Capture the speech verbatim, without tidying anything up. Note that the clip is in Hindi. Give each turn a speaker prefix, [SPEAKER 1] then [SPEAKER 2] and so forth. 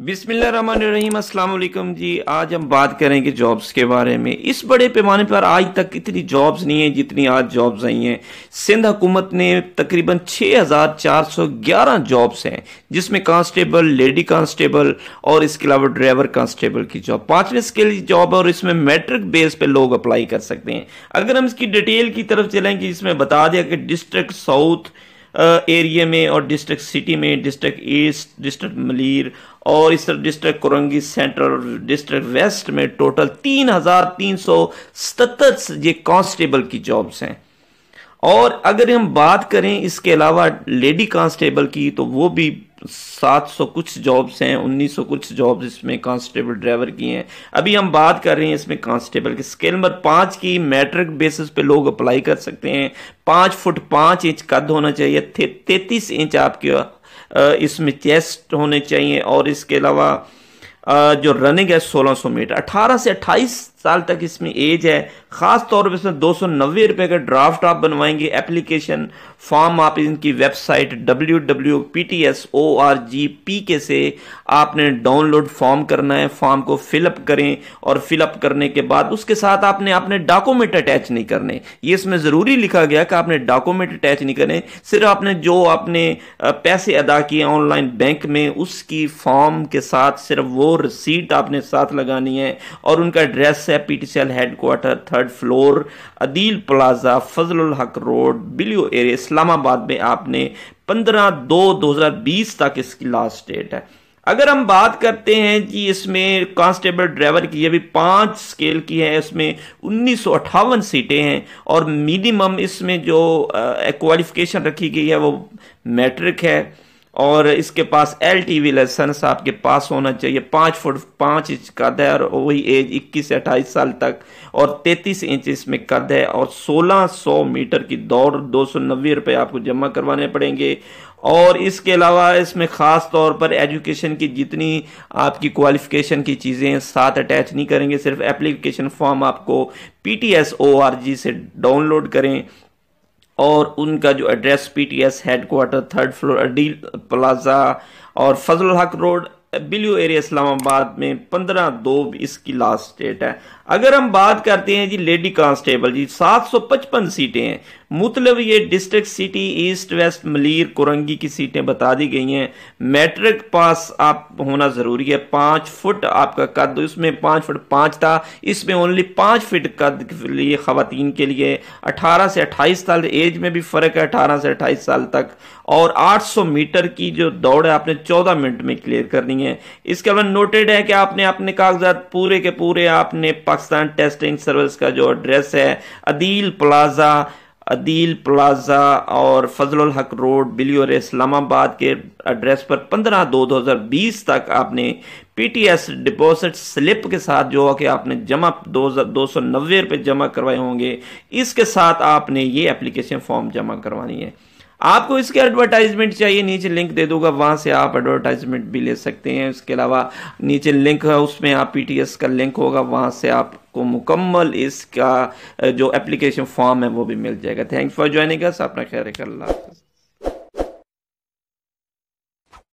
[SPEAKER 1] बिस्मिल्लाहिर्रहमानिर्रहीम, अस्सलाम वालेकुम जी। आज हम बात करेंगे जॉब्स के बारे में। इस बड़े पैमाने पर आज तक इतनी जॉब्स नहीं है जितनी आज जॉब्स आई हैं। सिंध हुकूमत ने तकरीबन छः हज़ार चार सौ ग्यारह जॉब्स हैं, जिसमें कांस्टेबल, लेडी कांस्टेबल और इसके अलावा ड्राइवर कांस्टेबल की जॉब, पाँचवें स्केल की जॉब है और इसमें मैट्रिक बेस पे लोग अप्लाई कर सकते हैं। अगर हम इसकी डिटेल की तरफ चलेंगे, इसमें बता दिया कि डिस्ट्रिक्ट साउथ एरिया में और डिस्ट्रिक्ट सिटी में, डिस्ट्रिक्ट ईस्ट, डिस्ट्रिक्ट मलीर और इस तरह district Korangi central, district west में टोटल तीन हजार तीन सौ सतहत्तर ये कांस्टेबल की जॉब्स हैं। और अगर हम बात करें इसके अलावा लेडी कांस्टेबल की, तो वो भी सात सौ कुछ जॉब्स हैं, उन्नीस सौ कुछ जॉब्स इसमें कांस्टेबल ड्राइवर की हैं। अभी हम बात कर रहे हैं इसमें कांस्टेबल की। स्केल नंबर पाँच की मैट्रिक बेसिस पे लोग अप्लाई कर सकते हैं। पाँच फुट पाँच इंच कद होना चाहिए, तैतीस इंच आपके इसमें चेस्ट होने चाहिए और इसके अलावा जो रनिंग है सोलह सौ मीटर। अठारह से अट्ठाईस साल तक इसमें एज है। खास तौर पर इसमें दो सौ नब्बे रुपए का ड्राफ्ट आप बनवाएंगे। एप्लीकेशन फॉर्म आप इनकी website W W P T S O R G P K से आपने डाउनलोड फॉर्म करना है। फॉर्म को फिलअप करें और फिलअप करने के बाद उसके साथ आपने अपने डॉक्यूमेंट अटैच नहीं करने। ये इसमें जरूरी लिखा गया कि आपने डॉक्यूमेंट अटैच नहीं करने, सिर्फ आपने जो आपने पैसे अदा किए ऑनलाइन बैंक में उसकी फॉर्म के साथ सिर्फ वो रिसीट आपने साथ लगानी है। और उनका एड्रेस है PTCL headquarter, third floor, Adeel plaza, Fazlul Haq road, बिलियो area, Islamabad में। आपने पंद्रह दो दो हजार बीस तक इसकी लास्ट डेट है। अगर हम बात करते हैं जी इसमें कांस्टेबल ड्राइवर की, ये भी पांच स्केल की है। इसमें उन्नीस सौ अट्ठावन सीटें हैं और मिनिमम इसमें जो क्वालिफिकेशन रखी गई है वो मैट्रिक है और इसके पास एल टी वी लाइसेंस आपके पास होना चाहिए। पाँच फुट पाँच इंच कद है और वही एज इक्कीस से अट्ठाईस साल तक और तैंतीस इंच इसमें कद है और सोलह सौ मीटर की दौड़, दो सौ नब्बे रुपये आपको जमा करवाने पड़ेंगे। और इसके अलावा इसमें ख़ास तौर पर एजुकेशन की जितनी आपकी क्वालिफिकेशन की चीज़ें साथ अटैच नहीं करेंगे, सिर्फ एप्लीकेशन फॉर्म आपको P T S O R G से डाउनलोड करें और उनका जो address PTS headquarter, third floor, Adeel plaza और फजलुल हक रोड, बिलियो एरिया, इस्लामाबाद में पंद्रह दो इसकी लास्ट डेट है। अगर हम बात करते हैं जी लेडी कांस्टेबल जी, सात सौ पचपन सीटें हैं। मतलब ये district city, east west, Malir, Korangi की सीटें बता दी गई हैं। मैट्रिक पास आप होना जरूरी है। पाँच फुट आपका कद, इसमें पाँच फुट पाँच था, इसमें ओनली पाँच फुट कद के लिए खवातीन के लिए। अठारह से अट्ठाईस साल एज में भी फर्क है, अठारह से अट्ठाईस साल तक। और आठ सौ मीटर की जो दौड़ है आपने चौदह मिनट में क्लियर करनी है। इसके अलावा नोटेड है कि आपने अपने कागजात पूरे के पूरे आपने पाकिस्तान टेस्टिंग सर्विस का जो एड्रेस है अदील प्लाजा, अदील प्लाजा और फजलुल हक रोड, बिलियो एरिया, इस्लामाबाद के एड्रेस पर पंद्रह दो दो हजार बीस तक आपने पीटीएस डिपॉजिट स्लिप के साथ जो कि आपने जमा दो दो सौ नब्बे रुपये जमा करवाए होंगे, इसके साथ आपने ये एप्लीकेशन फॉर्म जमा करवानी है। आपको इसके एडवर्टाइजमेंट चाहिए, नीचे लिंक दे दूंगा, वहां से आप एडवर्टाइजमेंट भी ले सकते हैं। इसके अलावा नीचे लिंक है, उसमें आप पीटीएस का लिंक होगा, वहां से आपको मुकम्मल इसका जो एप्लीकेशन फॉर्म है वो भी मिल जाएगा। Thanks for joining us. अपना ख्याल रखिए। अल्लाह हाफ़िज़।